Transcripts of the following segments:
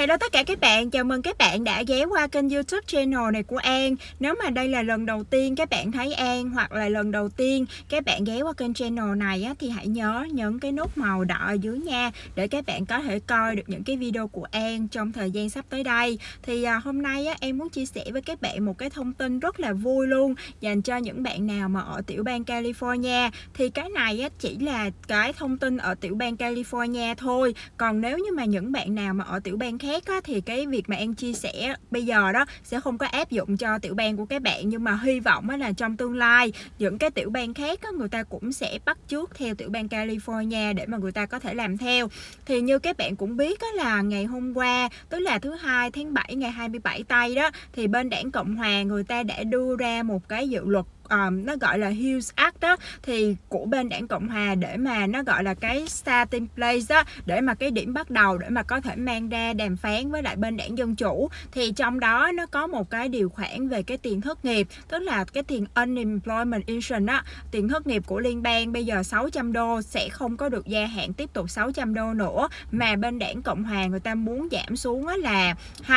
Hello tất cả các bạn, chào mừng các bạn đã ghé qua kênh YouTube channel này của An. Nếu mà đây là lần đầu tiên các bạn thấy An hoặc là lần đầu tiên các bạn ghé qua kênh channel này á, thì hãy nhớ nhấn cái nút màu đỏ ở dưới nha, để các bạn có thể coi được những cái video của An trong thời gian sắp tới đây. Thì hôm nay á, em muốn chia sẻ với các bạn một cái thông tin rất là vui luôn, dành cho những bạn nào mà ở tiểu bang California. Thì cái này á, chỉ là cái thông tin ở tiểu bang California thôi. Còn nếu như mà những bạn nào mà ở tiểu bang khác á, thì cái việc mà An chia sẻ bây giờ đó sẽ không có áp dụng cho tiểu bang của các bạn. Nhưng mà hy vọng là trong tương lai những cái tiểu bang khác á, người ta cũng sẽ bắt chước theo tiểu bang California để mà người ta có thể làm theo. Thì như các bạn cũng biết á, là ngày hôm qua, tức là thứ Hai tháng 7 ngày 27 tây đó, thì bên đảng Cộng Hòa người ta đã đưa ra một cái dự luật nó gọi là Hughes Act đó, thì của bên đảng Cộng Hòa, để mà nó gọi là cái starting place đó, để mà cái điểm bắt đầu để mà có thể mang ra đàm phán với lại bên đảng Dân Chủ. Thì trong đó nó có một cái điều khoản về cái tiền thất nghiệp, tức là cái tiền unemployment insurance á, tiền thất nghiệp của liên bang bây giờ $600 sẽ không có được gia hạn tiếp tục $600 nữa, mà bên đảng Cộng Hòa người ta muốn giảm xuống á là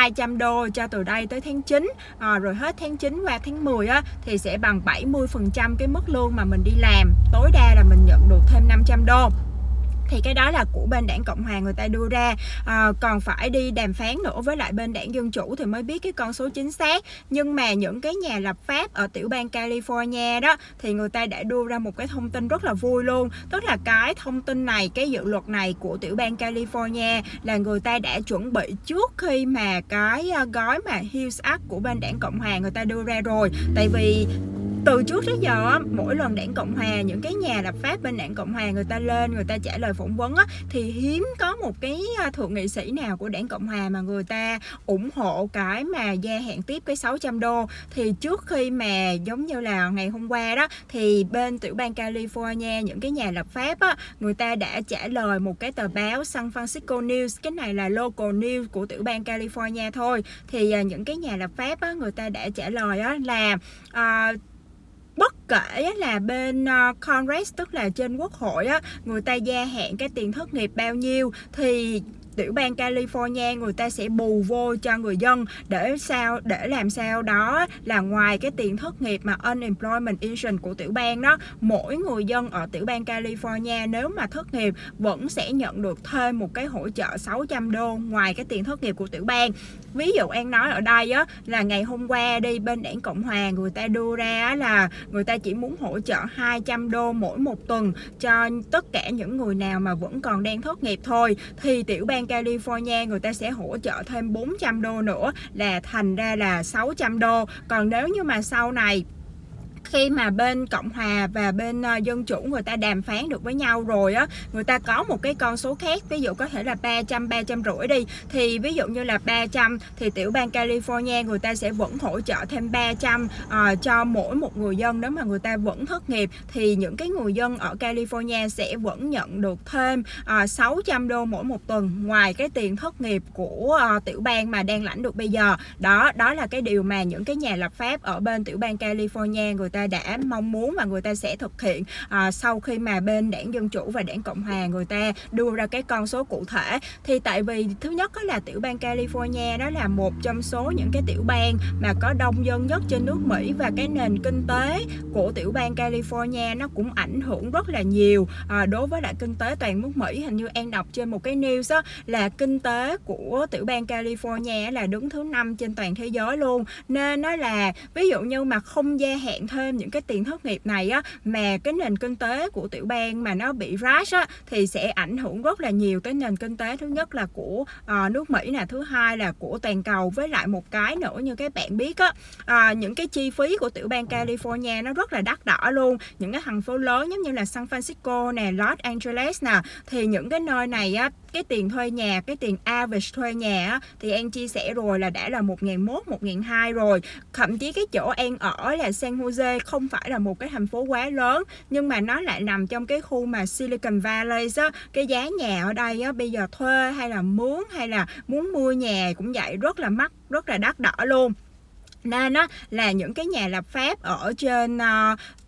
$200 cho từ đây tới tháng 9, rồi hết tháng 9 qua tháng 10 á, thì sẽ bằng 70% cái mức lương mà mình đi làm, tối đa là mình nhận được thêm $500. Thì cái đó là của bên đảng Cộng Hòa người ta đưa ra, còn phải đi đàm phán nữa với lại bên đảng Dân Chủ thì mới biết cái con số chính xác. Nhưng mà những cái nhà lập pháp ở tiểu bang California đó, thì người ta đã đưa ra một cái thông tin rất là vui luôn. Tức là cái thông tin này, cái dự luật này của tiểu bang California là người ta đã chuẩn bị trước khi mà cái gói mà Hughes Act của bên đảng Cộng Hòa người ta đưa ra rồi. Tại vì từ trước tới giờ mỗi lần đảng Cộng Hòa, những cái nhà lập pháp bên đảng Cộng Hòa người ta lên, người ta trả lời phỏng vấn á, thì hiếm có một cái thượng nghị sĩ nào của đảng Cộng Hòa mà người ta ủng hộ cái mà gia hạn tiếp cái $600. Thì trước khi mà giống như là ngày hôm qua đó, thì bên tiểu bang California, những cái nhà lập pháp á, người ta đã trả lời một cái tờ báo San Francisco News, cái này là local news của tiểu bang California thôi. Thì những cái nhà lập pháp á, người ta đã trả lời á là bất kể là bên Congress, tức là trên quốc hội á, người ta gia hạn cái tiền thất nghiệp bao nhiêu thì tiểu bang California người ta sẽ bù vô cho người dân, để làm sao đó là ngoài cái tiền thất nghiệp mà unemployment insurance của tiểu bang đó, mỗi người dân ở tiểu bang California nếu mà thất nghiệp vẫn sẽ nhận được thêm một cái hỗ trợ $600 ngoài cái tiền thất nghiệp của tiểu bang. Ví dụ An nói ở đây á, là ngày hôm qua đi, bên đảng Cộng Hòa người ta đưa ra là người ta chỉ muốn hỗ trợ $200 mỗi một tuần cho tất cả những người nào mà vẫn còn đang thất nghiệp thôi. Thì tiểu bang California người ta sẽ hỗ trợ thêm $400 nữa, là thành ra là $600. Còn nếu như mà sau này khi mà bên Cộng Hòa và bên Dân Chủ người ta đàm phán được với nhau rồi á, người ta có một cái con số khác, ví dụ có thể là 300, 350 đi, thì ví dụ như là 300 thì tiểu bang California người ta sẽ vẫn hỗ trợ thêm 300 cho mỗi một người dân nếu mà người ta vẫn thất nghiệp. Thì những cái người dân ở California sẽ vẫn nhận được thêm $600 mỗi một tuần ngoài cái tiền thất nghiệp của tiểu bang mà đang lãnh được bây giờ. Đó là cái điều mà những cái nhà lập pháp ở bên tiểu bang California người ta đã mong muốn và người ta sẽ thực hiện sau khi mà bên đảng Dân Chủ và đảng Cộng Hòa người ta đưa ra cái con số cụ thể. Thì tại vì thứ nhất đó là tiểu bang California đó là một trong số những cái tiểu bang mà có đông dân nhất trên nước Mỹ, và cái nền kinh tế của tiểu bang California nó cũng ảnh hưởng rất là nhiều đối với lại kinh tế toàn nước Mỹ. Hình như An đọc trên một cái news đó, là kinh tế của tiểu bang California là đứng thứ 5 trên toàn thế giới luôn. Nên nó là ví dụ như mà không gia hạn thêm những cái tiền thất nghiệp này á, mà cái nền kinh tế của tiểu bang mà nó bị crash á, thì sẽ ảnh hưởng rất là nhiều tới nền kinh tế, thứ nhất là của nước Mỹ nè, thứ hai là của toàn cầu. Với lại một cái nữa như các bạn biết á, những cái chi phí của tiểu bang California nó rất là đắt đỏ luôn. Những cái thành phố lớn giống như là San Francisco nè, Los Angeles nè, thì những cái nơi này á, cái tiền thuê nhà, cái tiền average thuê nhà á, thì An chia sẻ rồi là đã là 1.100, 1.200 rồi. Thậm chí cái chỗ An ở là San Jose không phải là một cái thành phố quá lớn, nhưng mà nó lại nằm trong cái khu mà Silicon Valley á. Cái giá nhà ở đây á, bây giờ thuê hay là mướn hay là muốn mua nhà cũng vậy, rất là mắc, rất là đắt đỏ luôn. Nên là những cái nhà lập pháp ở trên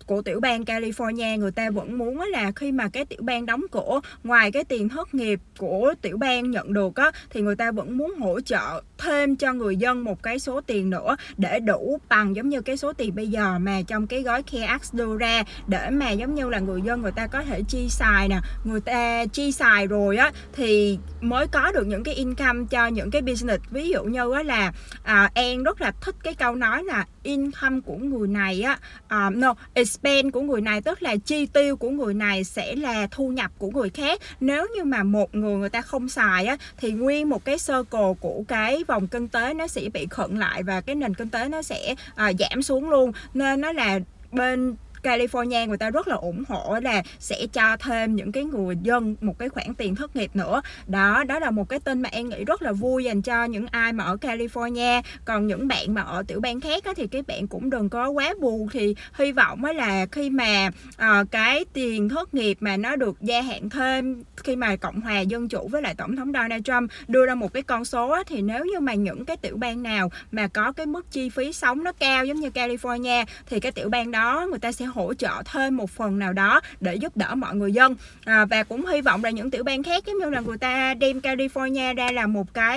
của tiểu bang California, người ta vẫn muốn là khi mà cái tiểu bang đóng cửa, ngoài cái tiền thất nghiệp của tiểu bang nhận được á, thì người ta vẫn muốn hỗ trợ thêm cho người dân một cái số tiền nữa để đủ bằng giống như cái số tiền bây giờ mà trong cái gói CARES Act đưa ra, để mà giống như là người dân người ta có thể chi xài nè, người ta chi xài rồi á thì mới có được những cái income cho những cái business. Ví dụ như á là An rất là thích cái câu nói là income của người này á, expense của người này, tức là chi tiêu của người này sẽ là thu nhập của người khác. Nếu như mà một người ta không xài á, thì nguyên một cái circle của cái vòng kinh tế nó sẽ bị khựng lại và cái nền kinh tế nó sẽ giảm xuống luôn. Nên nó là bên California người ta rất là ủng hộ là sẽ cho thêm những cái người dân một cái khoản tiền thất nghiệp nữa. Đó là một cái tin mà em nghĩ rất là vui dành cho những ai mà ở California. Còn những bạn mà ở tiểu bang khác á, thì các bạn cũng đừng có quá buồn. Thì hy vọng là khi mà cái tiền thất nghiệp mà nó được gia hạn thêm, khi mà Cộng hòa Dân chủ với lại Tổng thống Donald Trump đưa ra một cái con số á, thì nếu như mà những cái tiểu bang nào mà có cái mức chi phí sống nó cao giống như California, thì cái tiểu bang đó người ta sẽ hỗ trợ thêm một phần nào đó để giúp đỡ mọi người dân. Và cũng hy vọng là những tiểu bang khác giống như là người ta đem California ra là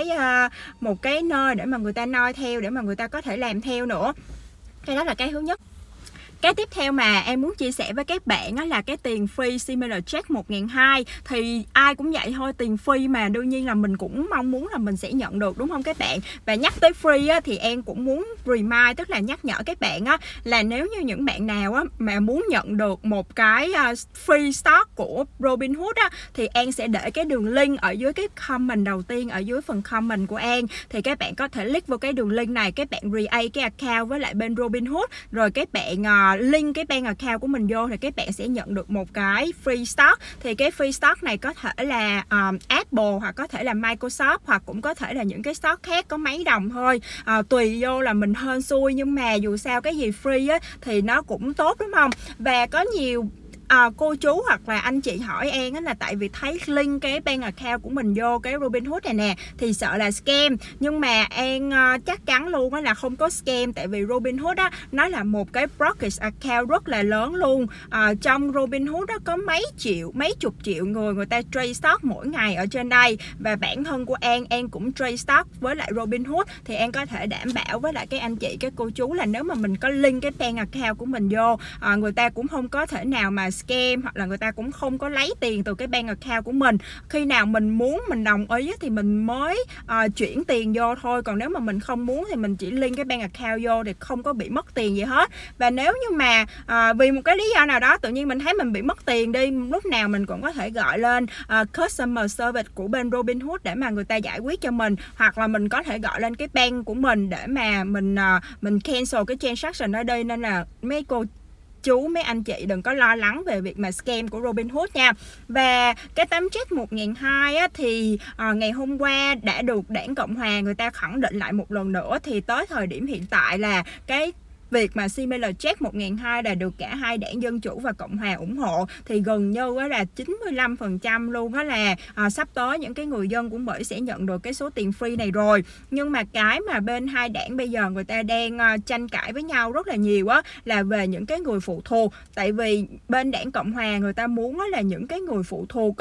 một cái nơi để mà người ta noi theo, để mà người ta có thể làm theo nữa. Cái đó là cái thứ nhất. Cái tiếp theo mà em muốn chia sẻ với các bạn là cái tiền free stimulus check 1.200. Thì ai cũng vậy thôi, tiền free mà đương nhiên là mình cũng mong muốn là mình sẽ nhận được, đúng không các bạn? Và nhắc tới free thì em cũng muốn remind, tức là nhắc nhở các bạn là nếu như những bạn nào mà muốn nhận được một cái free stock của Robinhood thì An sẽ để cái đường link ở dưới cái comment đầu tiên, ở dưới phần comment của An. Thì các bạn có thể click vào cái đường link này, các bạn create cái account với lại bên Robinhood, rồi các bạn link cái bank account của mình vô thì các bạn sẽ nhận được một cái free stock. Thì cái free stock này có thể là Apple, hoặc có thể là Microsoft, hoặc cũng có thể là những cái stock khác có mấy đồng thôi, tùy vô là mình hên xui, nhưng mà dù sao cái gì free thì nó cũng tốt, đúng không? Và có nhiều cô chú hoặc là anh chị hỏi An là tại vì thấy link cái bank account của mình vô cái Robinhood này nè thì sợ là scam. Nhưng mà An chắc chắn luôn là không có scam, tại vì Robinhood nó là một cái brokerage account rất là lớn luôn. Trong Robinhood có mấy chục triệu người ta trade stock mỗi ngày ở trên đây. Và bản thân của An cũng trade stock với lại Robinhood, thì An có thể đảm bảo với lại các anh chị, các cô chú là nếu mà mình có link cái bank account của mình vô, người ta cũng không có thể nào mà scam, hoặc là người ta cũng không có lấy tiền từ cái bank account của mình. Khi nào mình muốn, mình đồng ý thì mình mới chuyển tiền vô thôi. Còn nếu mà mình không muốn thì mình chỉ link cái bank account vô thì không có bị mất tiền gì hết. Và nếu như mà vì một cái lý do nào đó tự nhiên mình thấy mình bị mất tiền đi, lúc nào mình cũng có thể gọi lên customer service của bên Robinhood để mà người ta giải quyết cho mình, hoặc là mình có thể gọi lên cái bank của mình để mà mình cancel cái transaction ở đây. Nên là mấy cô chú, mấy anh chị đừng có lo lắng về việc mà scam của Robinhood nha. Và cái tấm check 1.200 thì ngày hôm qua đã được Đảng Cộng Hòa người ta khẳng định lại một lần nữa. Thì tới thời điểm hiện tại là cái việc mà stimulus check 1.200 là được cả hai đảng Dân Chủ và Cộng Hòa ủng hộ. Thì gần như là 95% luôn là sắp tới những cái người dân của Mỹ sẽ nhận được cái số tiền free này rồi. Nhưng mà cái mà bên hai đảng bây giờ người ta đang tranh cãi với nhau rất là nhiều là về những cái người phụ thuộc. Tại vì bên đảng Cộng Hòa người ta muốn là những cái người phụ thuộc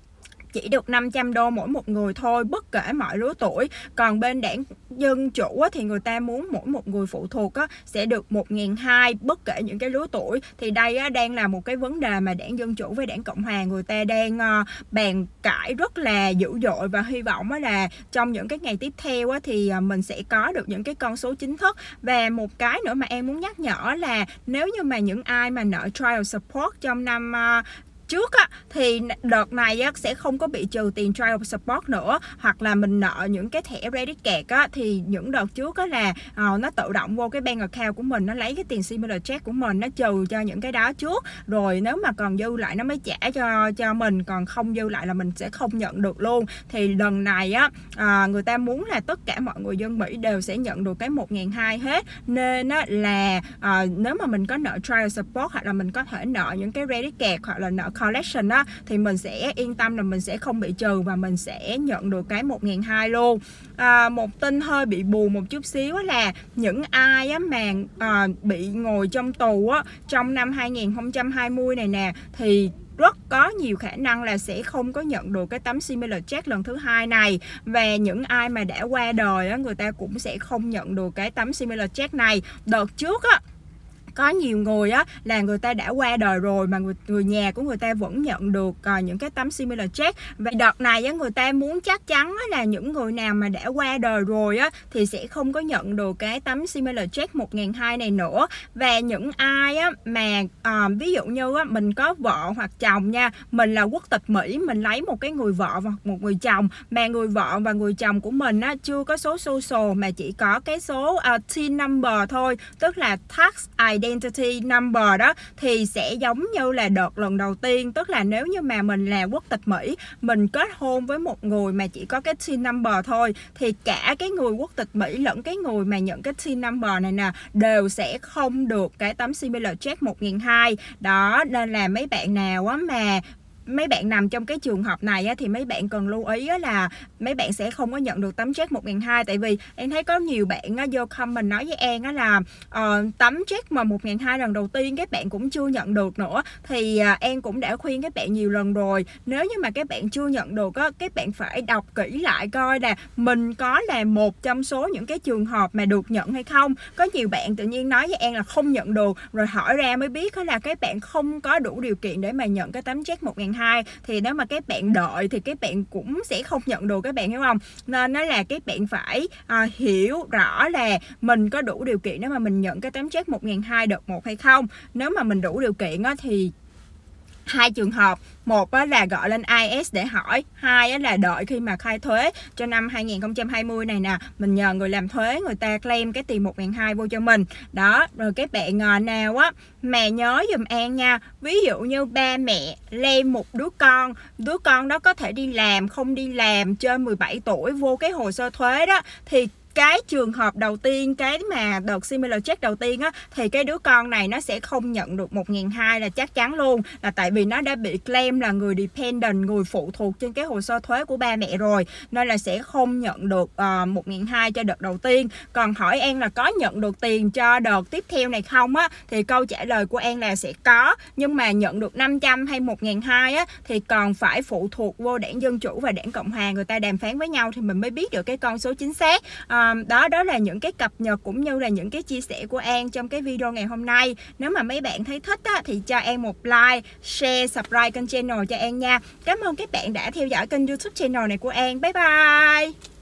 chỉ được $500 mỗi một người thôi, bất kể mọi lứa tuổi. Còn bên đảng Dân Chủ thì người ta muốn mỗi một người phụ thuộc sẽ được 1.200 bất kể những cái lứa tuổi. Thì đây đang là một cái vấn đề mà đảng Dân Chủ với đảng Cộng Hòa người ta đang bàn cãi rất là dữ dội. Và hy vọng là trong những cái ngày tiếp theo thì mình sẽ có được những cái con số chính thức. Và một cái nữa mà em muốn nhắc nhở là nếu như mà những ai mà nợ trial support trong năm trước thì đợt này sẽ không có bị trừ tiền trial support nữa, hoặc là mình nợ những cái thẻ credit card thì những đợt trước là nó tự động vô cái bank account của mình, nó lấy cái tiền stimulus check của mình, nó trừ cho những cái đó trước, rồi nếu mà còn dư lại nó mới trả cho mình, còn không dư lại là mình sẽ không nhận được luôn. Thì lần này người ta muốn là tất cả mọi người dân Mỹ đều sẽ nhận được cái 1.200 hết. Nên là nếu mà mình có nợ trial support, hoặc là mình có thể nợ những cái credit card, hoặc là nợ collection á, thì mình sẽ yên tâm là mình sẽ không bị trừ và mình sẽ nhận được cái 1.200 luôn. Một tin hơi bị buồn một chút xíu là những ai á mà bị ngồi trong tù á trong năm 2020 này nè thì rất có nhiều khả năng là sẽ không có nhận được cái tấm similar check lần thứ hai này. Và những ai mà đã qua đời á, người ta cũng sẽ không nhận được cái tấm similar check này. Đợt trước á, có nhiều người á là người ta đã qua đời rồi mà người nhà của người ta vẫn nhận được những cái tấm similar check. Và đợt này á, người ta muốn chắc chắn á, là những người nào mà đã qua đời rồi á thì sẽ không có nhận được cái tấm similar check 1.200 này nữa. Và những ai á mà ví dụ như á, mình có vợ hoặc chồng nha, mình là quốc tịch Mỹ, mình lấy một cái người vợ và một người chồng, mà người vợ và người chồng của mình á chưa có số social mà chỉ có cái số TIN number thôi, tức là tax identity number đó, thì sẽ giống như là đợt lần đầu tiên. Tức là nếu như mà mình là quốc tịch Mỹ, mình kết hôn với một người mà chỉ có cái TIN number thôi, thì cả cái người quốc tịch Mỹ lẫn cái người mà nhận cái TIN number này nè đều sẽ không được cái tấm similar check 1.200. Đó, nên là mấy bạn nào á mà mấy bạn nằm trong cái trường hợp này á, thì mấy bạn cần lưu ý á, là mấy bạn sẽ không có nhận được tấm check 1.200. Tại vì em thấy có nhiều bạn á, vô comment nói với An á, là tấm check mà 1.200 lần đầu tiên các bạn cũng chưa nhận được nữa. Thì An cũng đã khuyên các bạn nhiều lần rồi, nếu như mà các bạn chưa nhận được á, các bạn phải đọc kỹ lại coi là mình có là một trong số những cái trường hợp mà được nhận hay không. Có nhiều bạn tự nhiên nói với An là không nhận được, rồi hỏi ra mới biết là các bạn không có đủ điều kiện để mà nhận cái tấm check 1.200. Thì nếu mà các bạn đợi thì các bạn cũng sẽ không nhận được, các bạn hiểu không? Nên nó là các bạn phải hiểu rõ là mình có đủ điều kiện để mà mình nhận cái tấm check 1.200 đợt 1 hay không. Nếu mà mình đủ điều kiện á, thì hai trường hợp, một là gọi lên IS để hỏi, hai là đợi khi mà khai thuế cho năm 2020 này nè, mình nhờ người làm thuế người ta claim cái tiền 1.200 vô cho mình. Đó, rồi các bạn nào á mà nhớ giùm An nha, ví dụ như ba mẹ lên một đứa con đó có thể đi làm, không đi làm, trên 17 tuổi vô cái hồ sơ thuế đó, thì cái trường hợp đầu tiên, cái mà đợt similar check đầu tiên á, thì cái đứa con này nó sẽ không nhận được 1.200 là chắc chắn luôn, là tại vì nó đã bị claim là người dependent, người phụ thuộc trên cái hồ sơ thuế của ba mẹ rồi, nên là sẽ không nhận được 1.200 cho đợt đầu tiên. Còn hỏi An là có nhận được tiền cho đợt tiếp theo này không á, thì câu trả lời của An là sẽ có, nhưng mà nhận được 500 hay 1.200 á thì còn phải phụ thuộc vô đảng Dân Chủ và đảng Cộng Hòa người ta đàm phán với nhau thì mình mới biết được cái con số chính xác. Đó là những cái cập nhật cũng như là những cái chia sẻ của An trong cái video ngày hôm nay. Nếu mà mấy bạn thấy thích á, thì cho An một like, share, subscribe kênh channel cho An nha. Cảm ơn các bạn đã theo dõi kênh YouTube channel này của An. Bye bye.